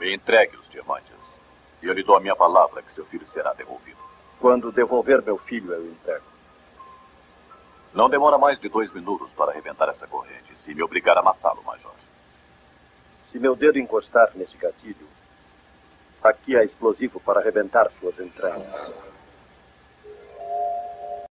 Me entregue os diamantes. E eu lhe dou a minha palavra que seu filho será devolvido. Quando devolver meu filho, eu entrego. Não demora mais de 2 minutos para arrebentar essa corrente, se me obrigar a matá-lo, Major. Se meu dedo encostar nesse gatilho, aqui há explosivo para arrebentar suas entranhas.